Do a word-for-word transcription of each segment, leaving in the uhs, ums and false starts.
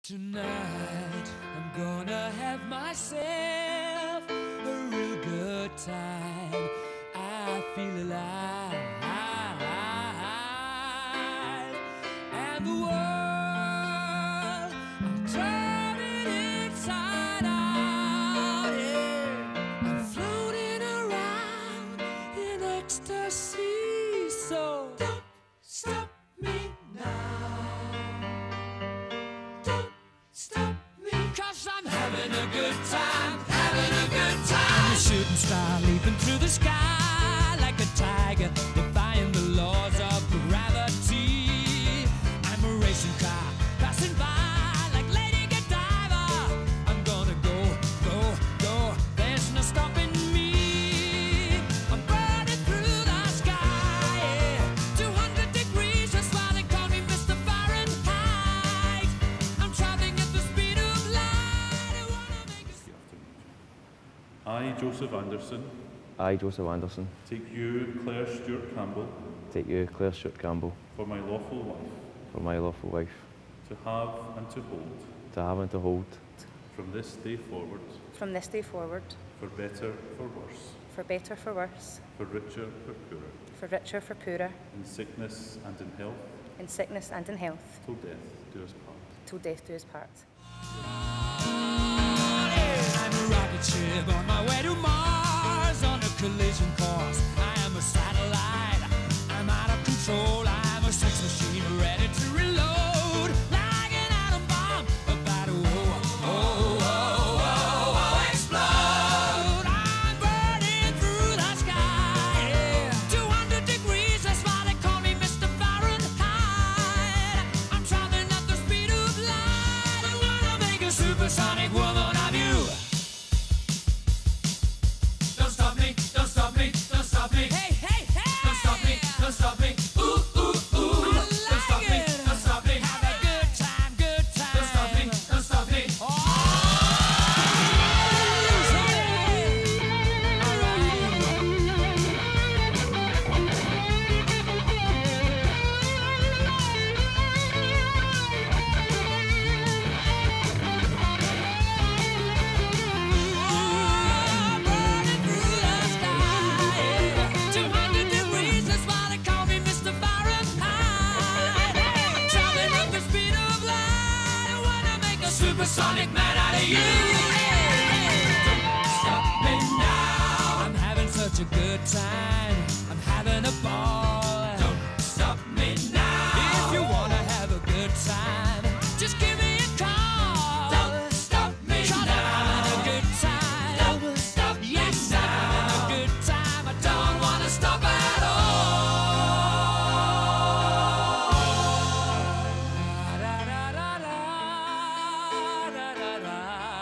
Tonight, I'm gonna have myself a real good time. I feel alive, and the world, I'll turn it inside out. Yeah. I'm floating around in ecstasy, so don't stop me now. Stop me, cause I'm having a good time, having a good time. I'm a shooting star leaping through the sky like a tiger, defying the laws of gravity. I'm a racing car passing by like Lady Godiva. I'm gonna go, go, go, there's no stopping me. I'm burning through the sky, yeah. two hundred degrees, that's why they call me Mister Fahrenheit. I'm traveling at the speed of light. I wanna make a... I, Joseph Anderson, I, Joseph Anderson, take you, Claire Stewart Campbell, take you, Claire Stewart Campbell, for my lawful wife, for my lawful wife, to have and to hold, to have and to hold, from this day forward, from this day forward, for better, for worse, for better, for worse, for richer, for poorer, for richer, for poorer, in sickness and in health, in sickness and in health, till death do us part. till death do us part. I'm a rocket ship on my way to Mars on a collision course. I am a satellite. I'm out of control. I'm a sex machine ready to reload. Like an atom bomb about to oh, oh, oh, oh, oh, explode. I'm burning through the sky. Yeah. two hundred degrees, that's why they call me Mister Fahrenheit. I'm traveling at the speed of light. I wanna make a supersonic woman of you. Don't stop me, don't stop me, don't stop me. Hey, hey, hey! Don't stop me, don't stop me. Ooh, ooh, ooh. I like don't stop it. me, don't stop me. Have a good time, good time. Don't stop me, don't stop me. Oh, burning through the sky. two hundred degrees, that's why they call me Mister Fahrenheit. I'm traveling at the speed of light. I wanna make a supersonic man out of you. Don't stop me now. I'm having such a good time. I'm having a ball. Don't stop me now. If you wanna have a good time, just give me a call. Don't stop me now. I'm having a good time. Don't stop me yes, now. I'm having a good time. I don't wanna stop at all. Da, da, da, da, da, da, da.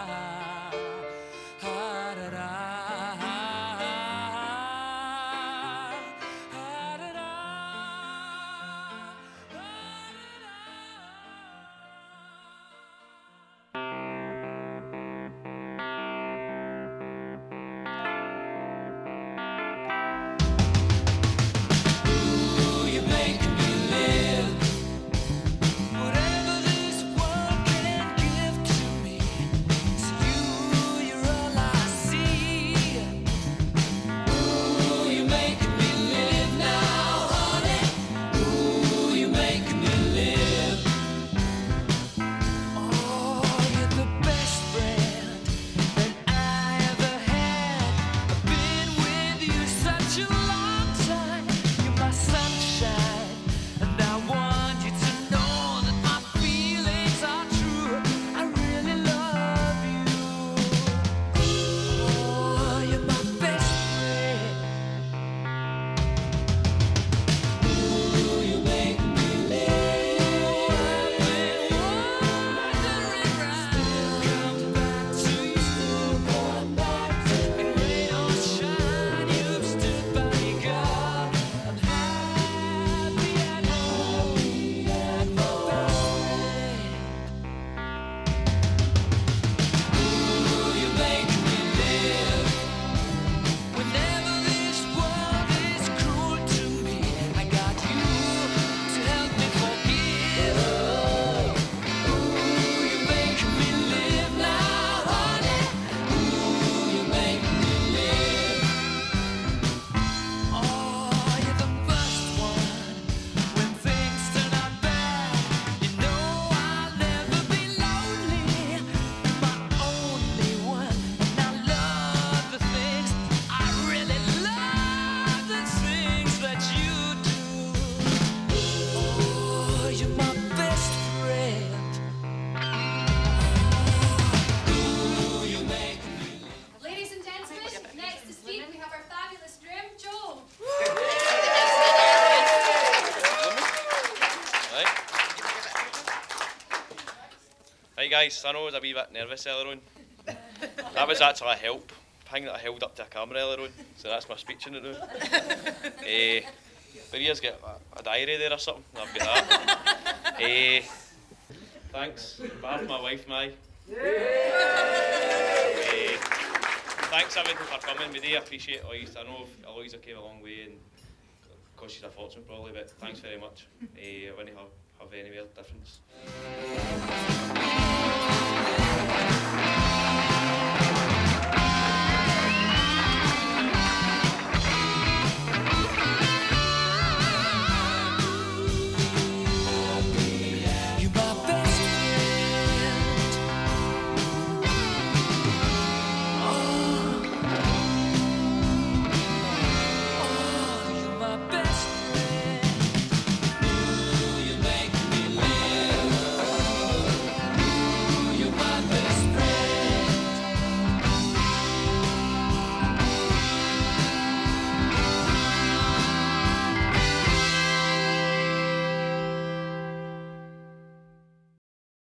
Ha, da, da. Ha, da, da. Ha, da, da. Right guys, I know I was a wee bit nervous earlier on. That was actually a help. Thing that I held up to a camera earlier on, so that's my speech in it now. uh, but here's got a, a diary there or something, I've got that. uh, thanks, on behalf of my wife, Mai. Uh, thanks everyone for coming, we do appreciate all you. I know a lot of you came a long way and it cost you a fortune probably, but thanks very much. Uh, I wouldn't have, have any real difference.